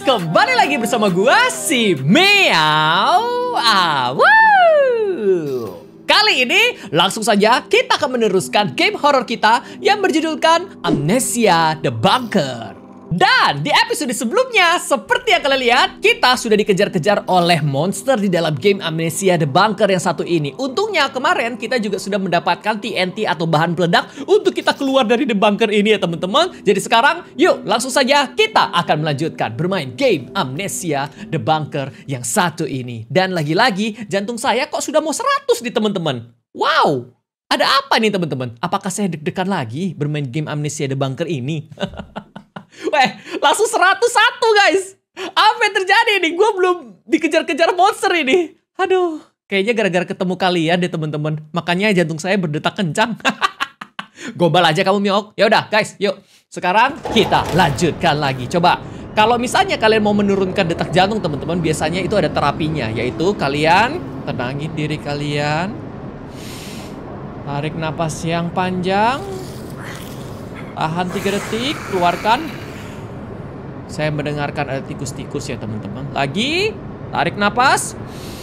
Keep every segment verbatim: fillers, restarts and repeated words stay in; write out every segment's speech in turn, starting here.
kembali lagi bersama gua si Meow. Ah, woo. Kali ini langsung saja kita akan meneruskan game horror kita yang berjudulkan Amnesia The Bunker. Dan di episode sebelumnya, seperti yang kalian lihat, kita sudah dikejar-kejar oleh monster di dalam game Amnesia The Bunker yang satu ini. Untungnya kemarin kita juga sudah mendapatkan T N T atau bahan peledak untuk kita keluar dari The Bunker ini ya teman-teman. Jadi sekarang yuk langsung saja kita akan melanjutkan bermain game Amnesia The Bunker yang satu ini. Dan lagi-lagi jantung saya kok sudah mau seratus nih teman-teman. Wow, ada apa nih teman-teman? Apakah saya deg-degan lagi bermain game Amnesia The Bunker ini? Weh, langsung seratus satu guys. Apa yang terjadi nih? Gue belum dikejar-kejar monster ini. Aduh, kayaknya gara-gara ketemu kalian deh teman-teman. Makanya jantung saya berdetak kencang. Gobal aja kamu Miok. Ya udah guys, yuk. Sekarang kita lanjutkan lagi. Coba, kalau misalnya kalian mau menurunkan detak jantung teman-teman, biasanya itu ada terapinya. Yaitu kalian tenangin diri kalian. Tarik napas yang panjang. Tahan tiga detik, keluarkan. Saya mendengarkan ada tikus-tikus ya teman-teman. Lagi, tarik napas.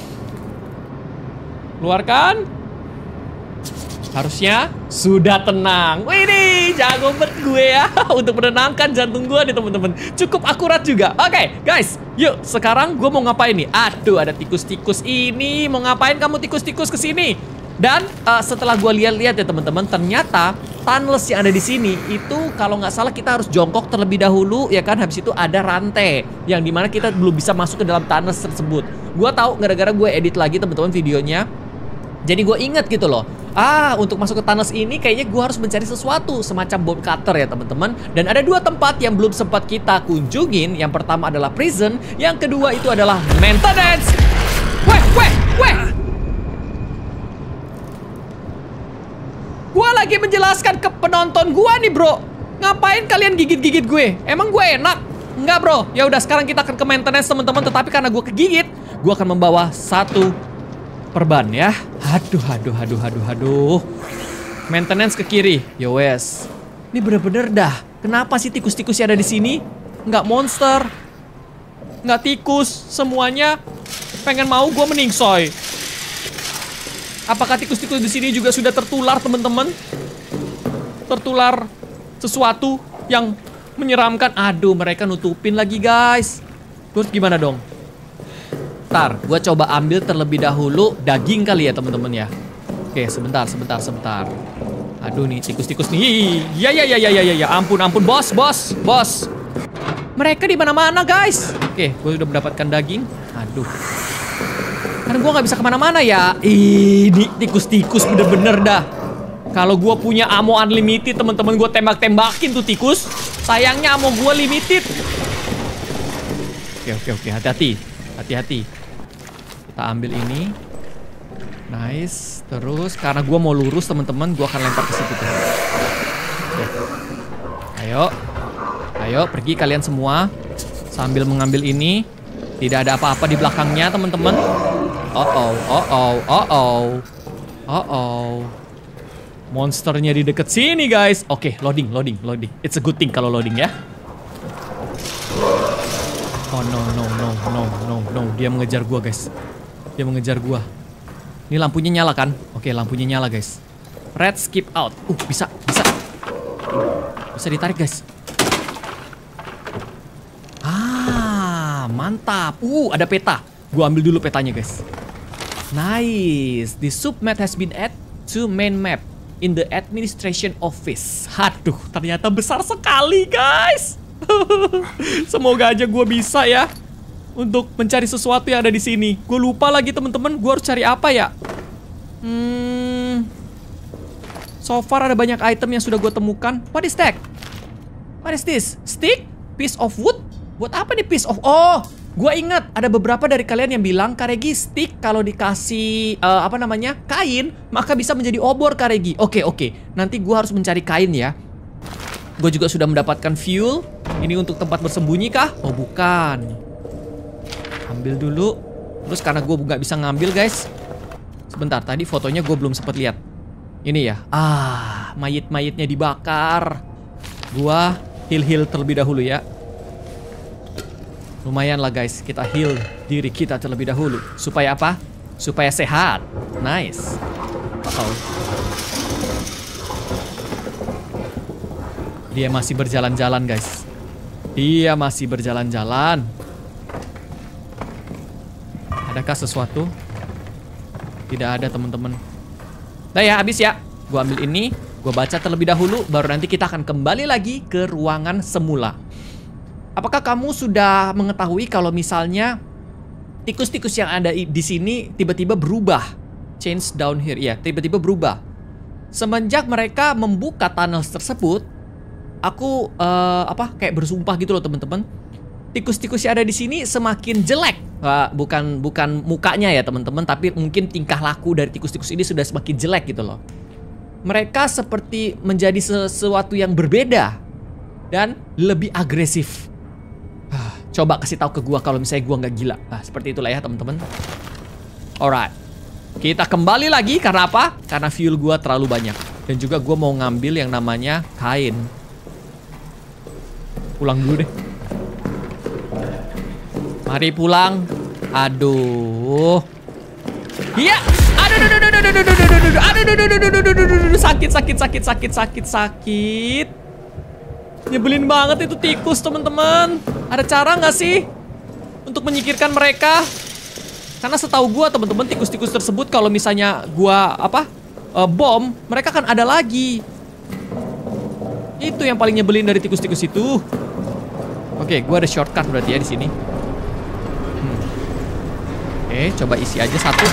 Keluarkan. Harusnya sudah tenang. Wih, jago banget gue ya untuk menenangkan jantung gue nih teman-teman. Cukup akurat juga. Oke, okay, guys, yuk sekarang gue mau ngapain nih? Aduh, ada tikus-tikus ini. Mau ngapain kamu tikus-tikus kesini? Dan uh, setelah gue lihat-lihat ya teman-teman, ternyata tunnels yang ada di sini itu kalau nggak salah kita harus jongkok terlebih dahulu ya kan. Habis itu ada rantai yang dimana kita belum bisa masuk ke dalam tunnels tersebut. Gue tahu gara-gara gue edit lagi teman-teman videonya. Jadi gue inget gitu loh. Ah, untuk masuk ke tunnels ini kayaknya gue harus mencari sesuatu semacam bomb cutter ya teman-teman. Dan ada dua tempat yang belum sempat kita kunjungin. Yang pertama adalah prison, yang kedua itu adalah maintenance. Weh, weh, weh. Gua lagi menjelaskan ke penonton gua nih bro. Ngapain kalian gigit-gigit gue? Emang gue enak? Enggak bro. Ya udah sekarang kita akan ke maintenance teman-teman. Tetapi karena gue kegigit, gue akan membawa satu perban ya. Aduh, aduh, aduh, aduh, aduh. Maintenance ke kiri. Yo wes. Ini bener-bener dah. Kenapa sih tikus-tikus yang ada di sini? Nggak monster, nggak tikus. Semuanya pengen mau gue meningsoy. Apakah tikus-tikus di sini juga sudah tertular, teman-teman? Tertular sesuatu yang menyeramkan. Aduh, mereka nutupin lagi, guys. Terus gimana dong? Ntar, gue coba ambil terlebih dahulu daging kali ya, teman-teman ya. Oke, sebentar, sebentar, sebentar. Aduh nih, tikus-tikus nih. Ya, ya, ya, ya, ya, ya. Ampun, ampun, bos, bos, bos. Mereka di mana-mana, guys. Oke, gue udah mendapatkan daging. Aduh. Karena gue gak bisa kemana-mana ya. Ini tikus-tikus bener-bener dah. Kalau gue punya ammo unlimited teman-teman, gue tembak-tembakin tuh tikus. Sayangnya ammo gue limited. Oke oke oke, hati-hati. Hati-hati. Kita ambil ini. Nice. Terus karena gue mau lurus teman-teman, gue akan lempar ke situ tuh. Oke. Ayo. Ayo pergi kalian semua. Sambil mengambil ini. Tidak ada apa-apa di belakangnya teman-teman. Oh oh, oh oh, oh oh, oh oh. Monsternya di deket sini guys. Oke, okay, loading, loading, loading. It's a good thing kalau loading ya. Oh no, no, no, no, no, no. Dia mengejar gua guys. Dia mengejar gua. Ini lampunya nyala kan? Oke, okay, lampunya nyala guys. Red skip out. Uh, bisa, bisa. Bisa ditarik guys. Ah, mantap. Uh, ada peta. Gua ambil dulu petanya guys. Nice. The submap has been added to main map in the administration office. Aduh, ternyata besar sekali guys. Semoga aja gue bisa ya untuk mencari sesuatu yang ada di sini. Gue lupa lagi teman-teman, gue harus cari apa ya? Hmm. So far ada banyak item yang sudah gue temukan. What is that? What is this? Stick? Piece of wood? Buat apa nih piece of? Oh, gue ingat ada beberapa dari kalian yang bilang Karegi stick kalau dikasih uh, apa namanya kain maka bisa menjadi obor Karegi. Oke oke, nanti gue harus mencari kain ya. Gue juga sudah mendapatkan fuel. Ini untuk tempat bersembunyi kah? Oh bukan. Ambil dulu. Terus karena gue nggak bisa ngambil guys. Sebentar, tadi fotonya gue belum sempat lihat. Ini ya. Ah, mayit-mayitnya dibakar. Gue heal-heal terlebih dahulu ya. Lumayan lah guys, kita heal diri kita terlebih dahulu. Supaya apa? Supaya sehat. Nice. Uh-oh. Dia masih berjalan-jalan guys. Dia masih berjalan-jalan. Adakah sesuatu? Tidak ada teman-teman. Nah ya, habis ya. Gua ambil ini, gua baca terlebih dahulu, baru nanti kita akan kembali lagi ke ruangan semula. Apakah kamu sudah mengetahui kalau misalnya tikus-tikus yang ada di sini tiba-tiba berubah? Change down here, ya, tiba-tiba berubah. Semenjak mereka membuka tunnel tersebut, aku uh, apa kayak bersumpah gitu loh teman-teman. Tikus-tikus yang ada di sini semakin jelek. Uh, bukan bukan mukanya ya teman-teman, tapi mungkin tingkah laku dari tikus-tikus ini sudah semakin jelek gitu loh. Mereka seperti menjadi sesuatu yang berbeda dan lebih agresif. Coba kasih tahu ke gua kalau misalnya gua nggak gila. Nah, seperti itulah ya teman-teman. Alright, kita kembali lagi karena apa? Karena fuel gua terlalu banyak dan juga gua mau ngambil yang namanya kain. Pulang dulu deh. Mari pulang. Aduh. Iya. Aduh, aduh, aduh, aduh, aduh, aduh, aduh, aduh, aduh, aduh, aduh, aduh, sakit, sakit, sakit, sakit, sakit, sakit. Nyebelin banget itu tikus teman-teman. Ada cara nggak sih untuk menyingkirkan mereka? Karena setahu gua teman-teman tikus-tikus tersebut kalau misalnya gua apa uh, bom, mereka kan ada lagi. Itu yang paling nyebelin dari tikus-tikus itu. Oke, gua ada shortcut berarti ya di sini. Hmm. Oke, coba isi aja satu.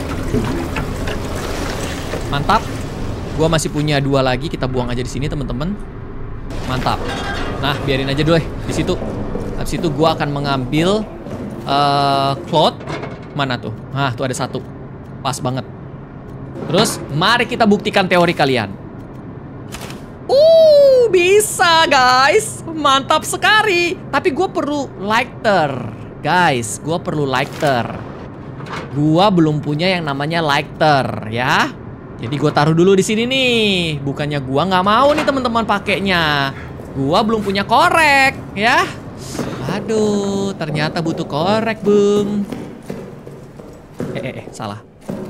Mantap. Gua masih punya dua lagi, kita buang aja di sini teman-teman. Mantap. Nah, biarin aja dulu deh di situ. Habis itu gua akan mengambil uh, cloth. Mana tuh? Nah, tuh ada satu. Pas banget. Terus, mari kita buktikan teori kalian. Uh, bisa guys. Mantap sekali. Tapi gua perlu lighter. Guys, gua perlu lighter. Gua belum punya yang namanya lighter, ya. Jadi gue taruh dulu di sini nih. Bukannya gue nggak mau nih teman-teman pakainya. Gue belum punya korek, ya. Aduh, ternyata butuh korek, Bung. Eh, eh, eh, salah.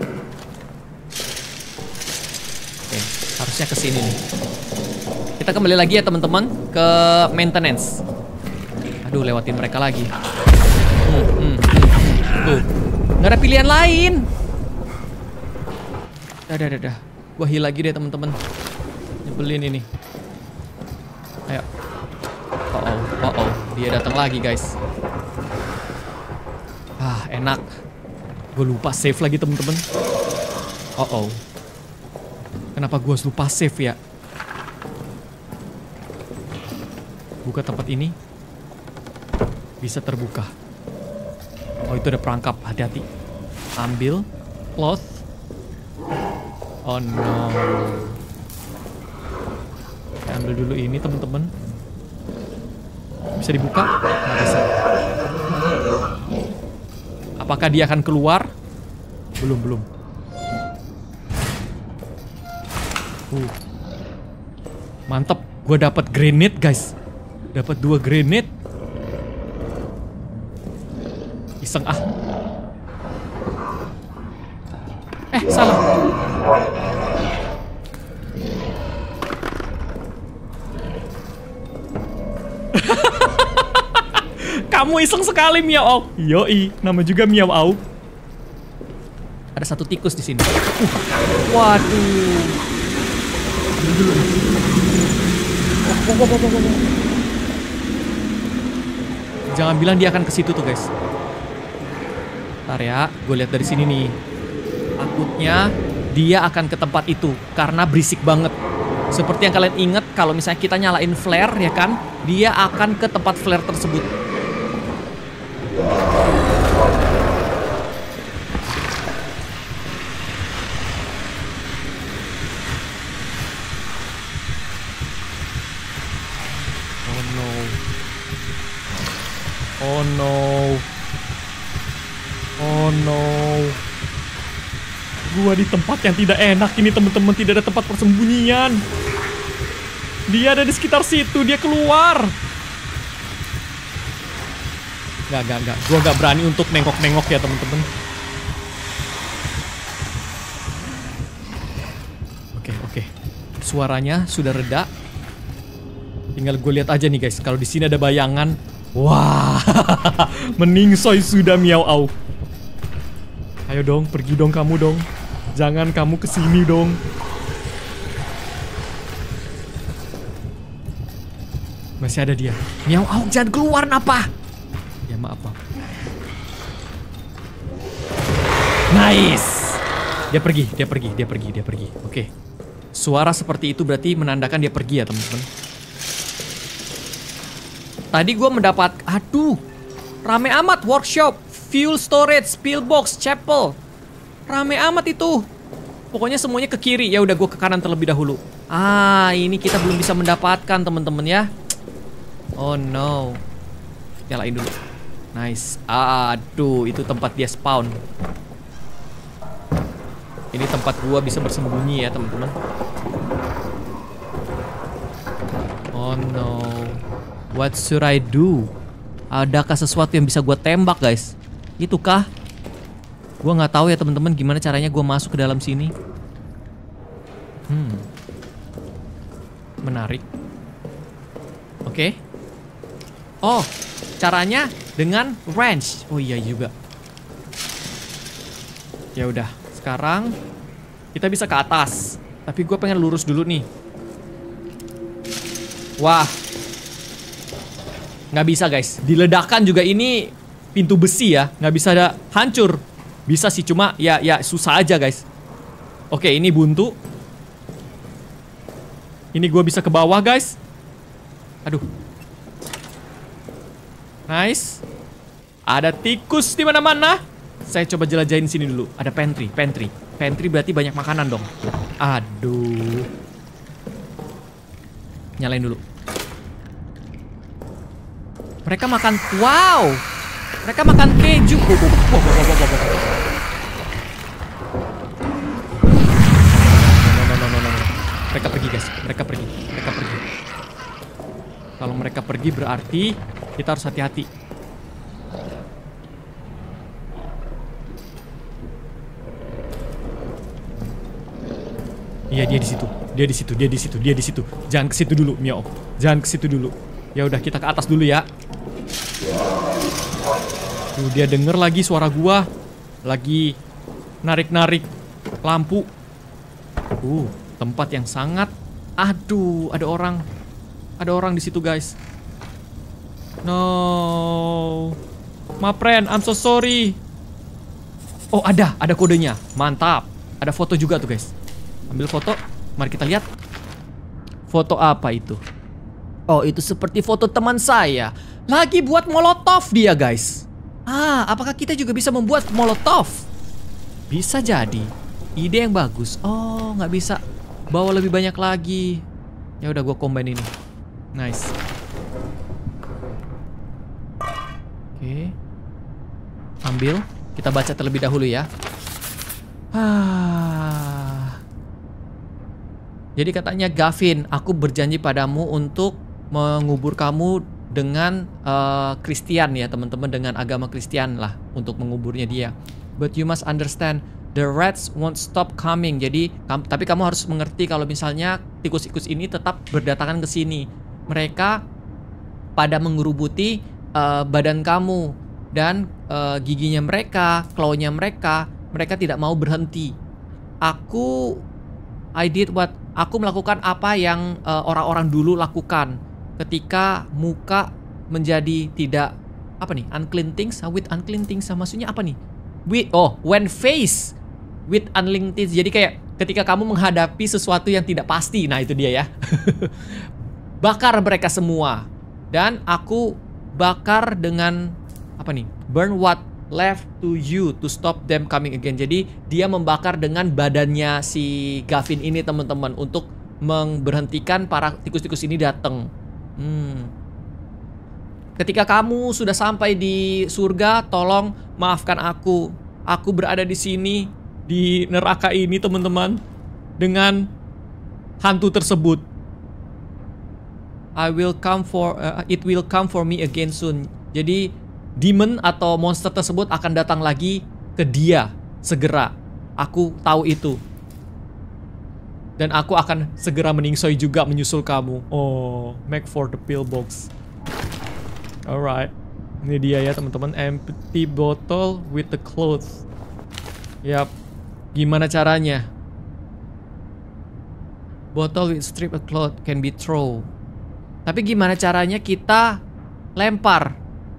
Oke, harusnya ke sini nih. Kita kembali lagi ya teman-teman ke maintenance. Aduh, lewatin mereka lagi. Hmm, hmm, hmm. Tuh, nggak ada pilihan lain. Dah, dah, dah, dah. Gua heal lagi deh teman-teman. Nyebelin ini. Ayo. Oh, oh, oh, oh. Dia datang lagi guys. Ah, enak. Gue lupa save lagi teman-teman. Oh, oh. Kenapa gue lupa save ya? Buka tempat ini. Bisa terbuka. Oh, itu ada perangkap. Hati-hati. Ambil cloth. Oh no. Kita ambil dulu ini teman-teman. Bisa dibuka? Nggak bisa. Apakah dia akan keluar? Belum, belum. Uh. Mantap, gue dapat grenade guys. Dapat dua grenade. Iseng ah. Eh, salah. Kamu iseng sekali Miao. Yoi, nama juga Miao Au. Ada satu tikus di sini. Uh, waduh. Ambil dulu. Oh, oh, oh, oh, oh, oh. Jangan bilang dia akan ke situ tuh guys. Ntar ya, gue lihat dari sini nih. Takutnya dia akan ke tempat itu karena berisik banget. Seperti yang kalian ingat kalau misalnya kita nyalain flare ya kan, dia akan ke tempat flare tersebut. Oh no. Oh no. Oh no. Gua di tempat yang tidak enak ini teman-teman, tidak ada tempat persembunyian. Dia ada di sekitar situ, dia keluar. Nggak, nggak, nggak. Gue nggak berani untuk nengok-nengok ya temen-temen. Oke, oke. Suaranya sudah reda. Tinggal gue lihat aja nih guys. Kalau di sini ada bayangan. Wah, meningsoy sudah Miao Au. Ayo dong, pergi dong kamu dong. Jangan kamu kesini dong. Masih ada dia. Miao Au, jangan keluar napa? Ya maaf, maaf. Nice. Dia pergi, dia pergi, dia pergi, dia pergi. Oke. Suara seperti itu berarti menandakan dia pergi ya teman-teman. Tadi gue mendapat, aduh, rame amat workshop, fuel storage, pillbox, chapel. Rame amat itu. Pokoknya semuanya ke kiri. Ya udah gue ke kanan terlebih dahulu. Ah, ini kita belum bisa mendapatkan teman-teman ya. Oh no. Nyalain dulu. Nice. Aduh, itu tempat dia spawn. Ini tempat gua bisa bersembunyi ya teman-teman. Oh no. What should I do? Adakah sesuatu yang bisa gua tembak guys? Itu kah? Gua nggak tahu ya teman-teman gimana caranya gua masuk ke dalam sini. Hmm. Menarik. Oke. Okay. Oh, caranya dengan wrench. Oh iya juga. Ya udah, sekarang kita bisa ke atas. Tapi gue pengen lurus dulu nih. Wah, nggak bisa guys. Diledakkan juga ini pintu besi ya, nggak bisa ada hancur. Bisa sih cuma ya ya susah aja guys. Oke, ini buntu. Ini gue bisa ke bawah guys. Aduh. Nice. Ada tikus di mana-mana. Saya coba jelajahin sini dulu. Ada pantry, pantry. Pantry berarti banyak makanan dong. Aduh. Nyalain dulu. Mereka makan, wow. Mereka makan keju. No, no, no, no, no. Mereka pergi guys. Mereka pergi. Mereka pergi. Kalau mereka pergi berarti kita harus hati-hati. Iya, dia di situ. Dia di situ, dia di situ, dia di situ. Jangan ke situ dulu, Miao. Jangan ke situ dulu. Ya udah, kita ke atas dulu ya. Tuh, dia denger lagi suara gua. Lagi narik-narik lampu. Uh, tempat yang sangat. Aduh, ada orang. Ada orang di situ, guys. No, my friend, I'm so sorry. Oh, ada, ada kodenya. Mantap. Ada foto juga tuh, guys. Ambil foto. Mari kita lihat. Foto apa itu? Oh, itu seperti foto teman saya. Lagi buat molotov dia, guys. Ah, apakah kita juga bisa membuat molotov? Bisa jadi. Ide yang bagus. Oh, nggak bisa bawa lebih banyak lagi. Ya udah, gue combine ini. Nice. Oke. Ambil. Kita baca terlebih dahulu ya. Ah. Jadi katanya, Gavin, aku berjanji padamu untuk mengubur kamu dengan Kristen uh, ya teman-teman, dengan agama Kristen lah untuk menguburnya dia. But you must understand, the rats won't stop coming. Jadi, kam tapi kamu harus mengerti kalau misalnya tikus-tikus ini tetap berdatangan ke sini. Mereka pada mengerubuti uh, badan kamu dan uh, giginya mereka, claw-nya mereka, mereka tidak mau berhenti. Aku, I did what, aku melakukan apa yang orang-orang uh, dulu lakukan ketika muka menjadi tidak, apa nih, unclean things, with unclean things, maksudnya apa nih? With, oh, when face with unclean things, jadi kayak ketika kamu menghadapi sesuatu yang tidak pasti, nah itu dia ya. Bakar mereka semua, dan aku bakar dengan apa nih? Burn what left to you to stop them coming again. Jadi dia membakar dengan badannya si Gavin ini teman-teman untuk memberhentikan para tikus-tikus ini datang. Hmm. Ketika kamu sudah sampai di surga, tolong maafkan aku. Aku berada di sini di neraka ini teman-teman dengan hantu tersebut. I will come for uh, it will come for me again soon. Jadi demon atau monster tersebut akan datang lagi ke dia segera. Aku tahu itu. Dan aku akan segera meningsoi juga menyusul kamu. Oh, make for the pillbox. Alright. Ini dia ya teman-teman. Empty bottle with the clothes. Yap. Gimana caranya? Bottle with strip of cloth can be thrown. Tapi gimana caranya kita lempar?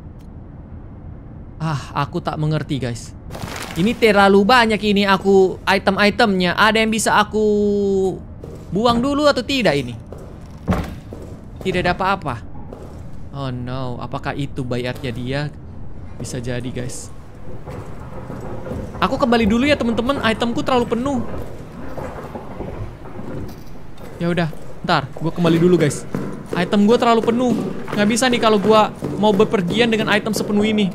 Ah, aku tak mengerti guys. Ini terlalu banyak ini aku item-itemnya. Ada yang bisa aku buang dulu atau tidak ini? Tidak ada apa-apa. Oh no, apakah itu bayarnya dia? Bisa jadi guys. Aku kembali dulu ya teman-teman. Itemku terlalu penuh. Ya udah, ntar gue kembali dulu guys. Item gue terlalu penuh. Nggak bisa nih kalau gue mau bepergian dengan item sepenuh ini.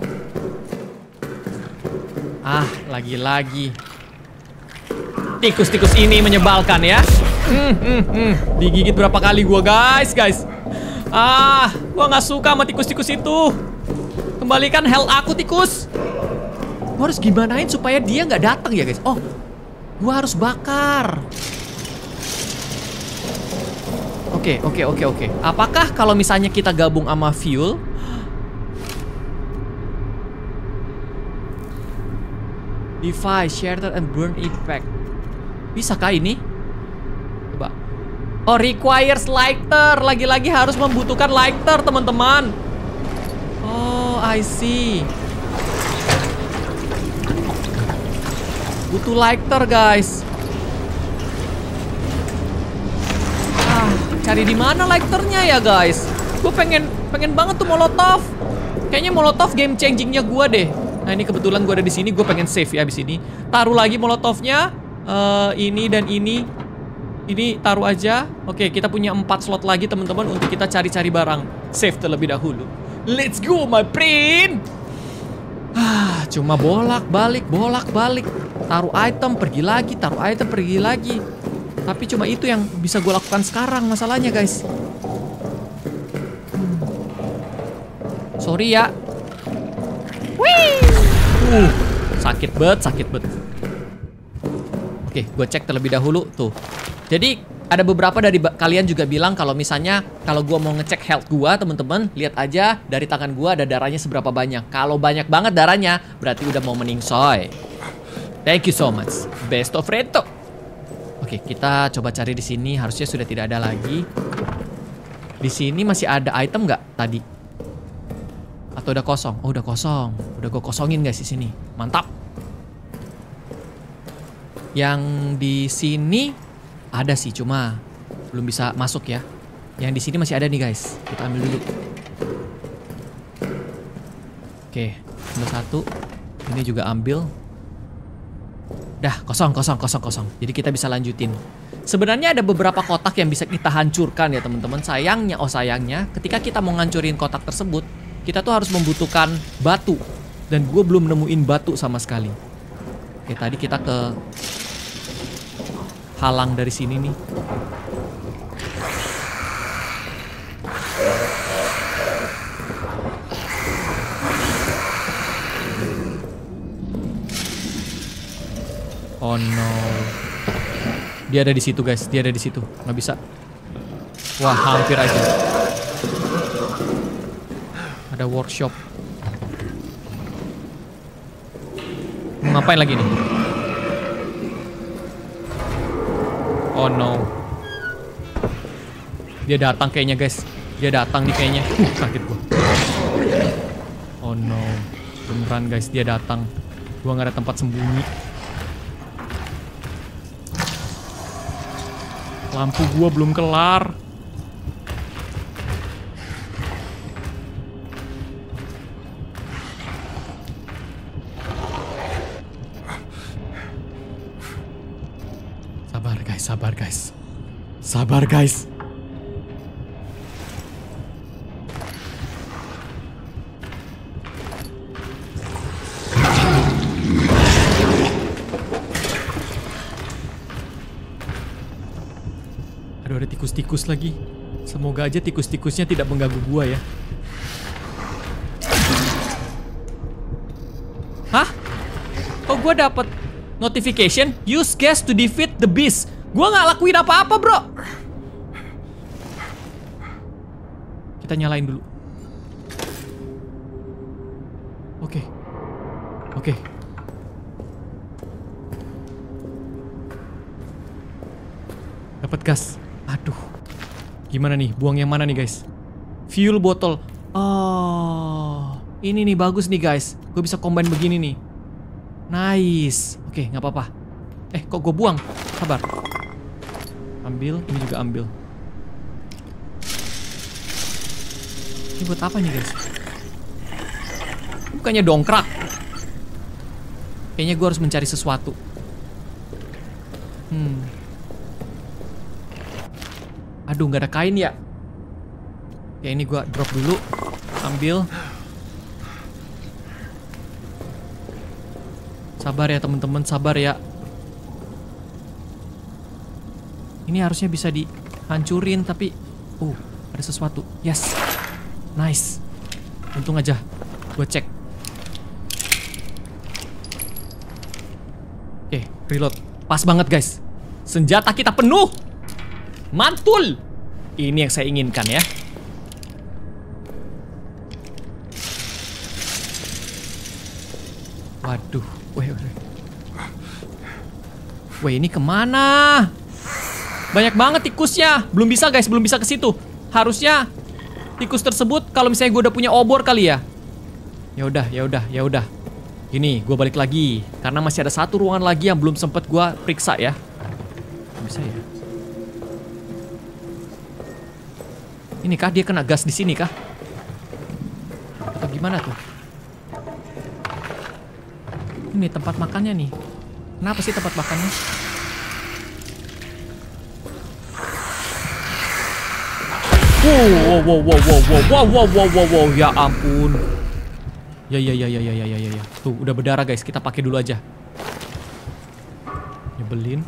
Ah, lagi-lagi tikus-tikus ini menyebalkan ya. Hmm, hmm, hmm. Digigit berapa kali gua guys, guys. Ah, gua nggak suka sama tikus-tikus itu. Kembalikan health aku tikus. Gua harus gimanain supaya dia nggak datang ya guys. Oh, gua harus bakar. Oke, oke, oke, oke. Apakah kalau misalnya kita gabung sama fuel? Device, shattered and burn effect. Bisakah ini? Coba. Oh, requires lighter. Lagi-lagi harus membutuhkan lighter, teman-teman. Oh, I see. Butuh lighter, guys. Ah, cari di mana lighternya ya, guys? Gue pengen pengen banget tuh molotov. Kayaknya molotov game changingnya gue deh. Nah ini kebetulan gue ada di sini, gue pengen save ya abis ini. Taruh lagi molotovnya, uh, ini dan ini, ini taruh aja. Oke, kita punya empat slot lagi teman-teman untuk kita cari-cari barang. Save terlebih dahulu. Let's go my friend. Ah, cuma bolak-balik, bolak-balik. Taruh item, pergi lagi, taruh item, pergi lagi. Tapi cuma itu yang bisa gue lakukan sekarang masalahnya guys. Hmm. Sorry ya. Wih. Uh, sakit bet, sakit bet. Oke, gue cek terlebih dahulu tuh. Jadi ada beberapa dari kalian juga bilang kalau misalnya kalau gue mau ngecek health gue, teman-teman, lihat aja dari tangan gue ada darahnya seberapa banyak. Kalau banyak banget darahnya, berarti udah mau meningsoy. Thank you so much, best of Reto. Oke, kita coba cari di sini. Harusnya sudah tidak ada lagi. Di sini masih ada item nggak tadi? Atau udah kosong? Oh, udah kosong. Udah gue kosongin guys di sini. Mantap. Yang di sini ada sih, cuma belum bisa masuk ya. Yang di sini masih ada nih guys. Kita ambil dulu. Oke, ambil satu. Ini juga ambil. Dah, kosong, kosong, kosong, kosong. Jadi kita bisa lanjutin. Sebenarnya ada beberapa kotak yang bisa kita hancurkan ya teman-teman. Sayangnya, oh sayangnya, ketika kita mau ngancurin kotak tersebut, kita tuh harus membutuhkan batu. Dan gue belum nemuin batu sama sekali. Oke, tadi kita ke halang dari sini nih. Oh no. Dia ada di situ guys, dia ada di situ. Nggak bisa. Wah, hampir aja. Ada workshop. Mau ngapain lagi nih? Oh no. Dia datang kayaknya guys. Dia datang nih kayaknya. Uh, sakit gua. Oh no. Beneran guys, dia datang. Gua nggak ada tempat sembunyi. Lampu gua belum kelar. Sabar guys, sabar guys. Sabar guys. Aduh, ada tikus-tikus lagi. Semoga aja tikus-tikusnya tidak mengganggu gua ya. gue dapet notification use gas to defeat the beast. Gue nggak lakuin apa-apa, bro. Kita nyalain dulu. Oke. Oke. Dapat gas. Aduh. Gimana nih? Buang yang mana nih, guys? Fuel bottle. Oh, ini nih bagus nih, guys. Gue bisa combine begini nih. Nice. Oke, nggak apa-apa. Eh, kok gue buang? Sabar. Ambil. Ini juga ambil. Ini buat apa nih, guys? Bukannya dongkrak. Kayaknya gue harus mencari sesuatu. Hmm. Aduh, nggak ada kain ya. Ya ini gue drop dulu. Ambil. Sabar ya teman-teman, sabar ya. Ini harusnya bisa dihancurin tapi uh, ada sesuatu. Yes. Nice. Untung aja. Gue cek. Oke, reload. Pas banget, guys. Senjata kita penuh. Mantul. Ini yang saya inginkan ya. Waduh. Weh, weh. Weh, ini kemana? Banyak banget tikusnya. Belum bisa, guys. Belum bisa ke situ. Harusnya tikus tersebut kalau misalnya gue udah punya obor kali ya. Ya udah, ya udah, ya udah. Gini, gue balik lagi karena masih ada satu ruangan lagi yang belum sempet gue periksa ya. Bisa ya? Ini kah dia kena gas di sini kah? Atau gimana tuh? Ini tempat makannya nih. Kenapa sih tempat makannya? Wow, wow, wow, wow, wow, wow, wow, wow, wow, wow, ya ampun. Ya, ya, ya, ya, ya, ya, ya, ya. Tuh, udah berdarah, guys. Kita pakai dulu aja. Nyebelin.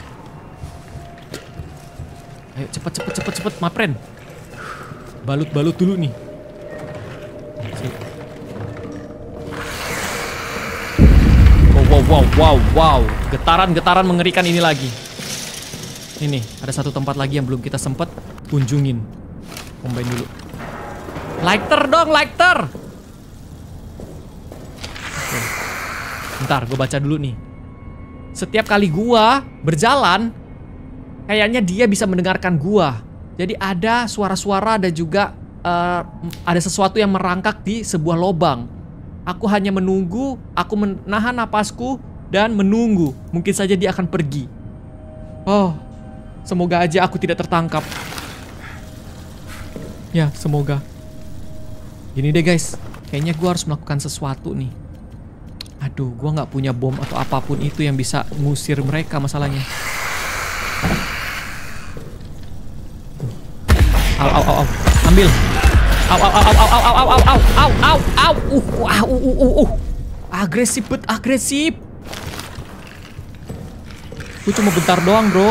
Ayo, cepet, cepet, cepet, cepet, mapren. Balut-balut dulu nih. Wow, wow, wow, wow, wow. Getaran-getaran mengerikan ini lagi. Ini, ada satu tempat lagi yang belum kita sempet kunjungin. Combine dulu. Lighter dong, lighter. Oke. Bentar, gue baca dulu nih. Setiap kali gua berjalan, kayaknya dia bisa mendengarkan gua. Jadi ada suara-suara dan juga uh, ada sesuatu yang merangkak di sebuah lubang. Aku hanya menunggu, aku menahan napasku dan menunggu. Mungkin saja dia akan pergi. Oh, semoga aja aku tidak tertangkap. Ya, semoga. Gini deh, guys. Kayaknya gue harus melakukan sesuatu nih. Aduh, gue nggak punya bom atau apapun itu yang bisa ngusir mereka masalahnya. Au, au, au, au. Ambil. Au, au, au, au, au, au, au, au, au, au, au, au. Uh, uh, uh, uh, uh. Agresif bet, agresif. Gue cuma bentar doang, bro.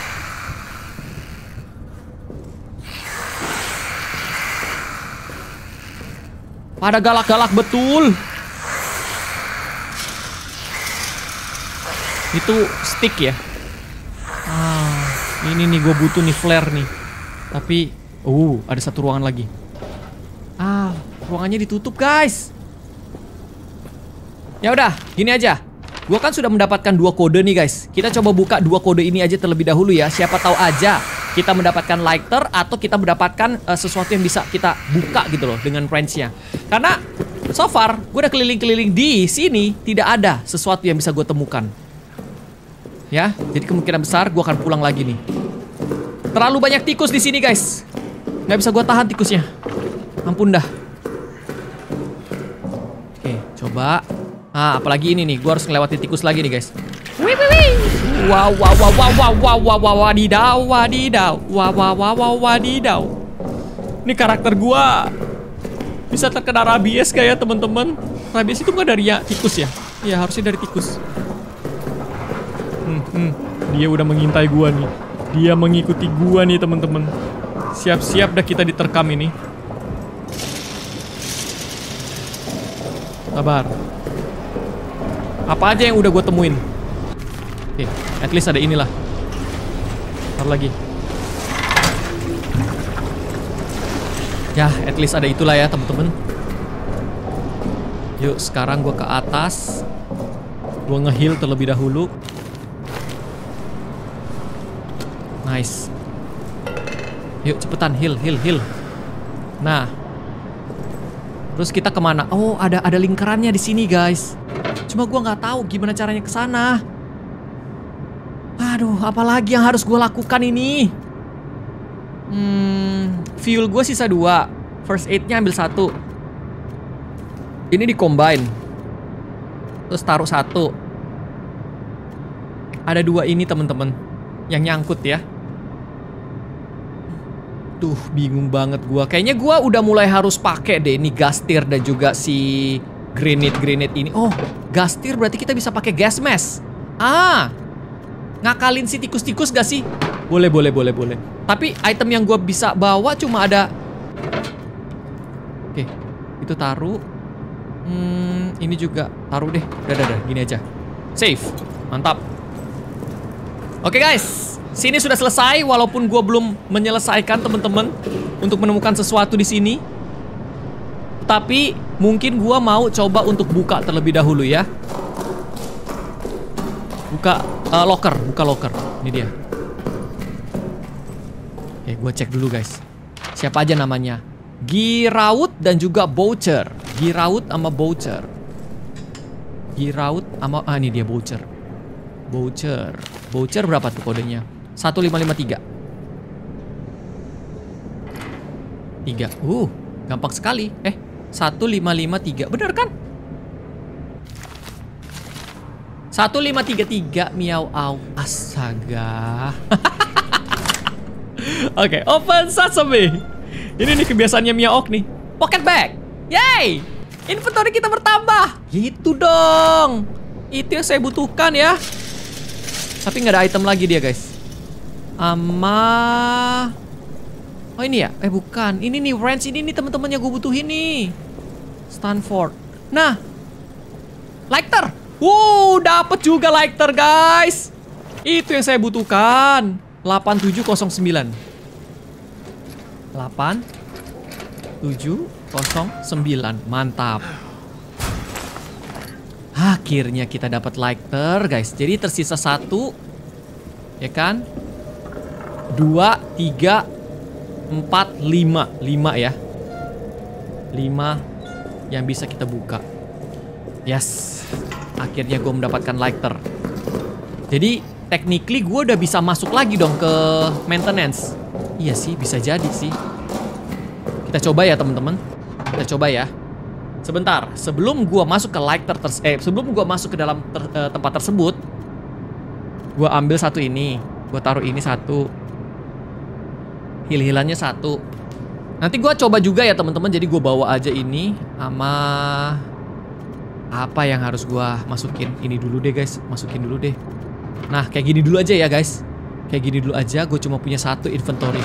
Pada galak-galak betul. Itu stick ya. Ah, ini nih gue butuh nih flare nih. Tapi, uh, ada satu ruangan lagi. Ah, ruangannya ditutup, guys. Ya udah, gini aja. Gue kan sudah mendapatkan dua kode nih, guys. Kita coba buka dua kode ini aja terlebih dahulu ya. Siapa tahu aja kita mendapatkan lighter atau kita mendapatkan uh, sesuatu yang bisa kita buka gitu loh dengan range-nya. Karena so far gue udah keliling-keliling di sini tidak ada sesuatu yang bisa gue temukan. Ya, jadi kemungkinan besar gue akan pulang lagi nih. Terlalu banyak tikus di sini, guys. Nggak bisa gue tahan tikusnya. Ampun dah. Oke, coba. Ah, apalagi ini nih, gue harus ngelewati tikus lagi nih, guys. Wih, wih, wih. Wow, wow, wow, wow, wow, wow, wow, wow, wadidaw, wadidaw, wow, wow, wow, wow, wadidaw. Ini karakter gue bisa terkena rabies kayak teman-teman. Rabies itu bukan dari ya tikus ya? Iya, harusnya dari tikus. Hmm, hmm. Dia udah mengintai gue nih. Dia mengikuti gue nih, teman-teman. Siap-siap dah kita diterkam ini. Sabar. Apa aja yang udah gue temuin. Oke, okay, at least ada inilah. Ntar lagi. Ya, at least ada itulah ya temen-temen. Yuk, sekarang gue ke atas. Gue nge-heal terlebih dahulu. Nice. Yuk, cepetan, heal, heal, heal. Nah. Terus kita kemana? Oh, ada ada lingkarannya di sini, guys. Cuma gue nggak tahu gimana caranya ke sana. Aduh, apalagi yang harus gue lakukan ini? Hmm, fuel gue sisa dua. First aid-nya ambil satu. Ini di combine. Terus taruh satu. Ada dua ini temen-temen yang nyangkut ya. Tuh, bingung banget gua. Kayaknya gua udah mulai harus pakai deh ini gas tier dan juga si grenade grenade ini. Oh, gas tier berarti kita bisa pakai gas mask. Ah, ngakalin si tikus-tikus gak sih? Boleh, boleh, boleh, boleh. Tapi item yang gua bisa bawa cuma ada. Oke, itu taruh. Hmm, ini juga taruh deh. Udah, udah, udah, gini aja. Save, mantap. Oke guys, sini sudah selesai. Walaupun gue belum menyelesaikan teman-teman untuk menemukan sesuatu di sini, tapi mungkin gue mau coba untuk buka terlebih dahulu ya. Buka uh, locker, buka locker. Ini dia. Oke, gue cek dulu guys. Siapa aja namanya? Giraud dan juga Boucher. Giraud sama Boucher. Giraud sama ah ini dia Boucher. Boucher. Boucher berapa tuh kodenya? satu lima lima tiga. tiga. Uh, gampang sekali. Eh, satu lima lima tiga. Bener kan? satu lima tiga tiga miau au. Astaga. Oke, okay, open sesame. Ini nih kebiasaannya Miaok nih. Pocket bag. Yay! Inventory kita bertambah. Gitu dong. Itu yang saya butuhkan ya. Tapi nggak ada item lagi dia guys. Ama. Oh ini ya? Eh bukan. Ini nih wrench ini nih teman-teman yang gue butuhin nih. Stanford. Nah. Lighter. Wow, dapet juga lighter guys. Itu yang saya butuhkan. delapan tujuh nol sembilan. delapan tujuh nol sembilan. Mantap. Akhirnya kita dapat lighter guys. Jadi tersisa satu. Ya kan? Dua, tiga, empat, lima. Lima ya. Lima yang bisa kita buka. Yes. Akhirnya gue mendapatkan lighter. Jadi technically gue udah bisa masuk lagi dong ke maintenance. Iya sih, bisa jadi sih. Kita coba ya teman-teman. Kita coba ya. Sebentar, sebelum gua masuk ke lighter ter eh sebelum gua masuk ke dalam ter uh, tempat tersebut, gua ambil satu ini, gua taruh ini satu. Hil-hilannya satu. Nanti gua coba juga ya teman-teman. Jadi gua bawa aja ini sama apa yang harus gua masukin. Ini dulu deh guys, masukin dulu deh. Nah, kayak gini dulu aja ya guys. Kayak gini dulu aja, gue cuma punya satu inventory.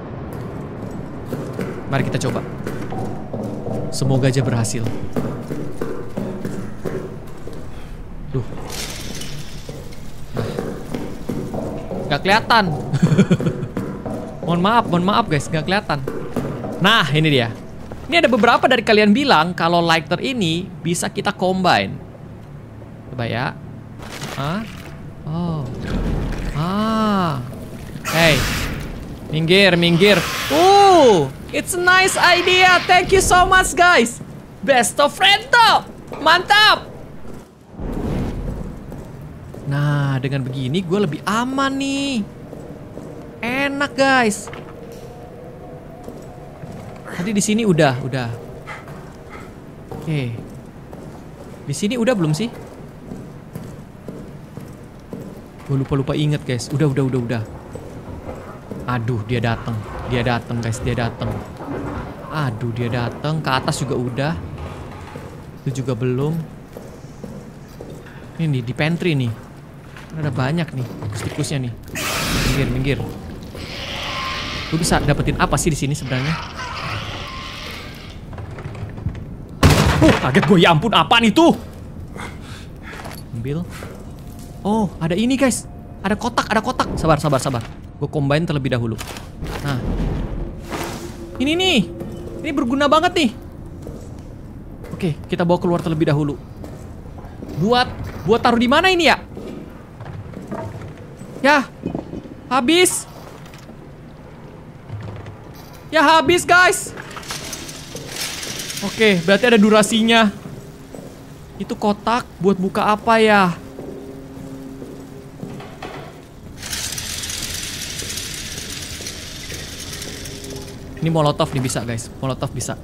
Mari kita coba. Semoga aja berhasil. Duh. Nah. Gak kelihatan. Mohon maaf, mohon maaf guys, gak kelihatan. Nah, ini dia. Ini ada beberapa dari kalian bilang kalau lighter ini bisa kita combine. Coba ya. Hah? Oh. Ah. Hey. Minggir, minggir. Uh, it's a nice idea. Thank you so much, guys. Best of friend tuh. Mantap. Nah, dengan begini gue lebih aman nih. Enak, guys. Tadi di sini udah, udah. Oke. Di sini udah belum sih? Gue lupa-lupa inget guys. Udah, udah, udah, udah. Aduh, dia datang. Dia datang guys, dia datang. Aduh, dia datang. Ke atas juga udah. Itu juga belum. Ini nih, di pantry nih. Ada banyak nih tikus-tikusnya nih. Minggir, minggir. Gue bisa dapetin apa sih di sini sebenarnya? Uh, kaget gue. Ya ampun, apaan itu? ambil. Oh, ada ini guys. Ada kotak, ada kotak. Sabar, sabar, sabar. Gue combine terlebih dahulu. Nah. Ini nih. Ini berguna banget nih. Oke, kita bawa keluar terlebih dahulu. Buat, buat taruh di mana ini ya? Ya, habis. Ya habis guys. Oke, berarti ada durasinya. Itu kotak buat buka apa ya? Ini molotov nih bisa guys, molotov bisa.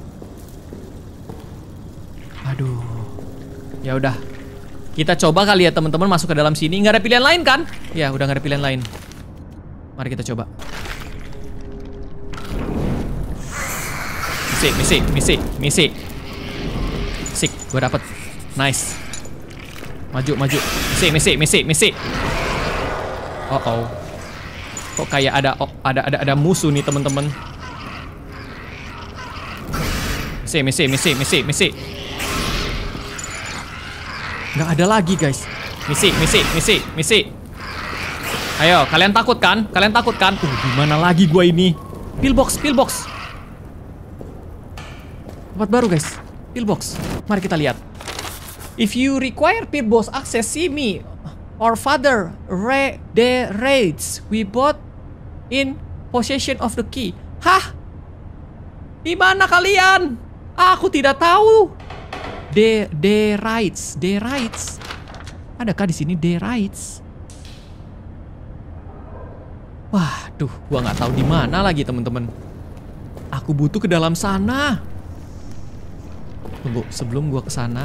Aduh. Ya udah. Kita coba kali ya teman-teman masuk ke dalam sini. Nggak ada pilihan lain kan? Ya udah nggak ada pilihan lain. Mari kita coba. Misi, misi, misi, misi. Sik, gue dapet. Nice. Maju, maju. Misi, misi, misi, misi. Oh oh. Kok kayak ada oh, ada ada ada musuh nih teman-teman. Misi, misi, misi, misi, misi. Nggak ada lagi guys. Misi, misi, misi, misi. Ayo, kalian takut kan? Kalian takut kan? Uh, gimana lagi gua ini? Pillbox, pillbox. Tempat baru guys. Pillbox. Mari kita lihat. If you require pillbox access, see me or father Re the raids. We both in possession of the key. Hah? Di mana kalian? Aku tidak tahu. The the rights, the rights. Adakah di sini the rights? Waduh, gua nggak tahu di mana lagi teman-teman. Aku butuh ke dalam sana. Tunggu, sebelum gua ke sana.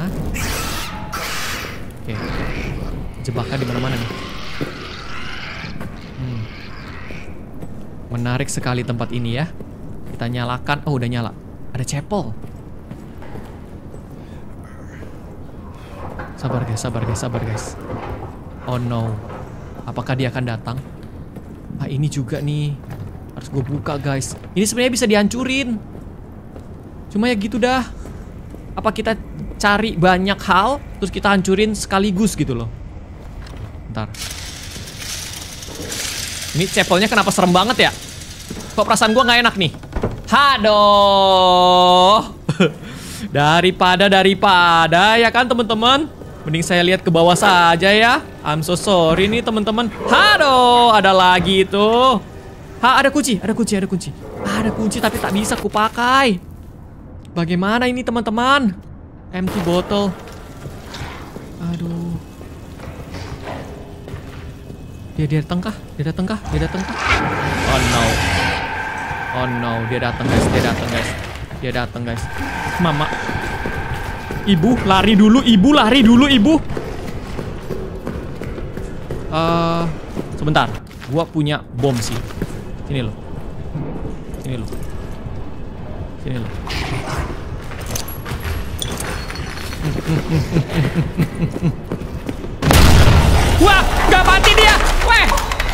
Oke. Jebakan di mana-mana nih. Hmm. Menarik sekali tempat ini ya. Kita nyalakan. Oh, udah nyala. Ada chapel. Sabar guys, sabar guys, sabar guys. Oh no. Apakah dia akan datang? Ah, ini juga nih. Harus gue buka guys. Ini sebenarnya bisa dihancurin. Cuma ya gitu dah. Apa kita cari banyak hal terus kita hancurin sekaligus gitu loh. Bentar. Ini chapelnya kenapa serem banget ya? Kok perasaan gue nggak enak nih? Haduh. Daripada daripada ya kan teman-teman. Mending saya lihat ke bawah saja ya. I'm so sorry nih teman-teman. Haduh, ada lagi itu. Ha, ada kunci, ada kunci, ada kunci. Ada kunci tapi tak bisa kupakai. Bagaimana ini teman-teman? Empty bottle. Aduh. Dia dia datang kah? Dia datang kah? Dia datang kah? Oh no. Oh no, dia datang guys, dia datang guys. Dia datang guys. Mama. Ibu, lari dulu, ibu, lari dulu, ibu. Uh, sebentar, gua punya bom sih. Sini loh. Sini loh. Sini loh. Wah, gak mati dia. Weh.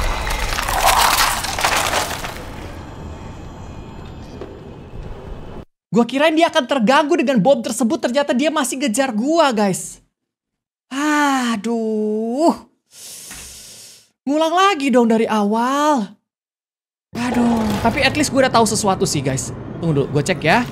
Gua kirain dia akan terganggu dengan bom tersebut, ternyata dia masih ngejar gua, guys. Aduh. Ngulang lagi dong dari awal. Aduh, tapi at least gue udah tahu sesuatu sih, guys. Tunggu dulu, gue cek ya.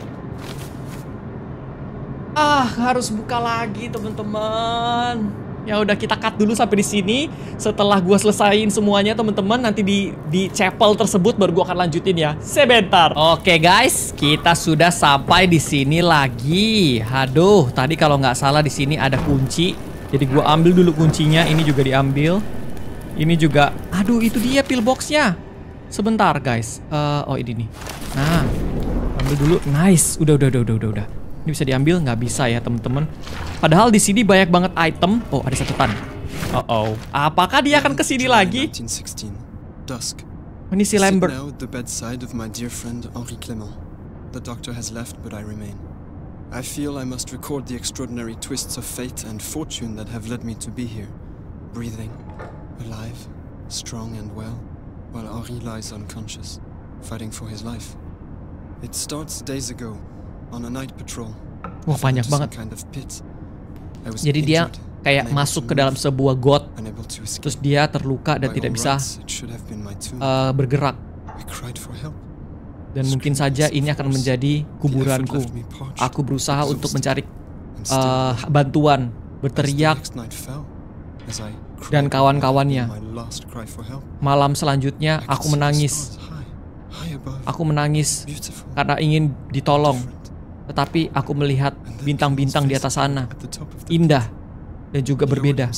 Ah, harus buka lagi, teman-teman. Ya udah, kita cut dulu sampai di sini. Setelah gue selesain semuanya, teman-teman, nanti di di chapel tersebut baru gue akan lanjutin ya. Sebentar. Oke, guys, kita sudah sampai di sini lagi. Aduh, tadi kalau nggak salah di sini ada kunci. Jadi gue ambil dulu kuncinya. Ini juga diambil. Ini juga. Aduh, itu dia pillboxnya. Sebentar, guys. Uh, oh, ini nih. Nah, ambil dulu. Nice. Udah, udah, udah, udah, udah, udah. Ini bisa diambil? Nggak bisa ya, teman-teman. Padahal di sini banyak banget item. Oh, ada catatan. Oh, oh. Apakah dia akan kesini lagi? Dusk. Ini si Lambert. Now at the bedside of my dear friend Henri Clément. The doctor has left, but I remain. I feel I must record the extraordinary twists of fate and fortune that have led me to be here, breathing, alive, strong and well, while Henri lies unconscious, fighting for his life. It starts days ago, on a night patrol. Wah, banyak banget. Kind of pit. I was Jadi dia injured, kayak masuk ke dalam sebuah got. unable to escape. Terus dia terluka dan By tidak all bisa rights, it should have been my tomb. uh, bergerak. I cried for help. Dan mungkin saja ini akan menjadi kuburanku. Aku berusaha untuk mencari uh, bantuan, berteriak, dan kawan-kawannya. Malam selanjutnya aku menangis. Aku menangis karena ingin ditolong. Tetapi aku melihat bintang-bintang di atas sana. Indah dan juga berbeda.